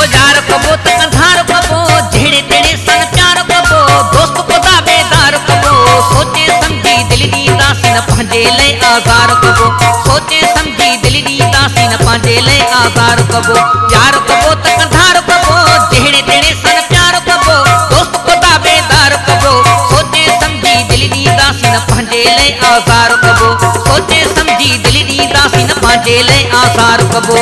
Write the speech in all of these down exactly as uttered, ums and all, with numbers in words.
यार कबो त कंधार कबो जेड़े तेड़े सन प्यार कबो दोस्त को दावेदार कबो सोचे समझी दिल दी दासी न पंहिंजे ले आज़ार कबो सोचे समझी दिल दी दासी न पंहिंजे ले आज़ार कबो यार कबो त कंधार कबो जेड़े तेड़े सन प्यार कबो दोस्त को दावेदार कबो सोचे समझी दिल दी दासी न पंहिंजे ले आज़ार कबो सोचे समझी दिल दी दासी न पंहिंजे ले आज़ार कबो।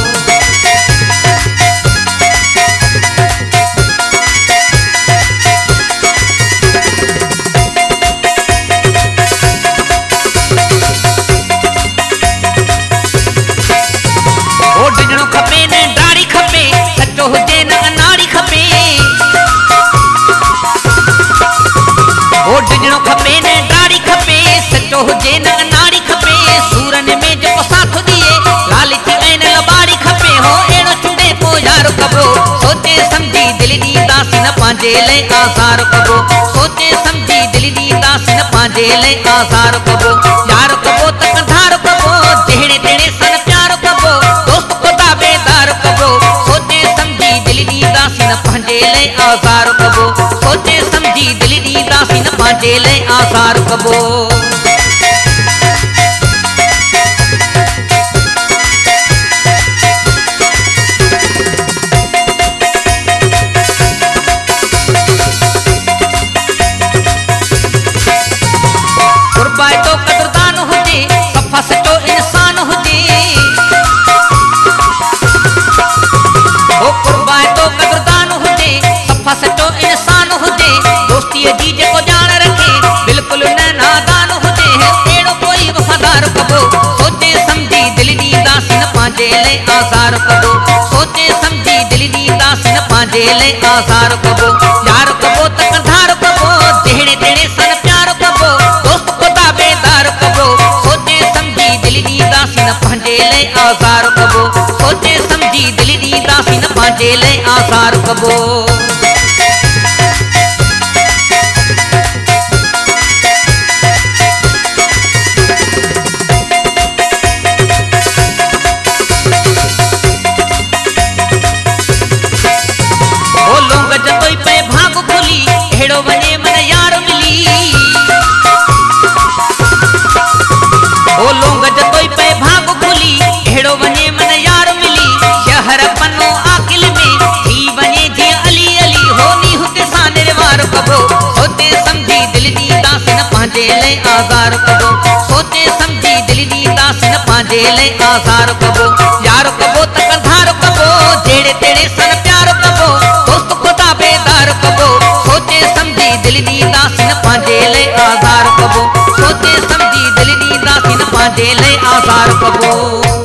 हुजे न नाड़ी खपे सूरन में जो साथ दिए लालच ऐन लबाड़ी खपे हो एड़ो चुंडे को यार कबो सोचे समझी दिल दी दासी न पंहिंजे ले आज़ार कबो सोचे समझी दिल दी दासी न पंहिंजे ले आज़ार कबो यार कबो त कंधार कबो जेड़े तेड़े सन प्यार कबो दोस्त को दावेदार कबो सोचे समझी दिल दी दासी न पंहिंजे ले आज़ार कबो सोचे समझी दिल दी दासी न पंहिंजे ले आज़ार कबो। आज़ार कबो सोचे समझी दिल दी दासी न पंहिंजे ले आज़ार कबो यार कबो त कंधार कबो जेड़े तेड़े सन प्यार कबो दोस्त को दावेदार कबो सोचे समझी दिल दी दासी न पंहिंजे ले आज़ार कबो सोचे समझी दिल दी दासी न पंहिंजे ले आज़ार कबो। आज़ार कबो सोचे समझी दिल दी दासी न पंहिंजे ले आज़ार कबो यार कबो त कंधार कबो जेड़े तेड़े सन प्यार कबो दोस्त को दावेदार कबो सोचे समझी दिल दी दासी न पंहिंजे ले आज़ार कबो सोचे समझी दिल दी दासी न पंहिंजे ले आज़ार कबो।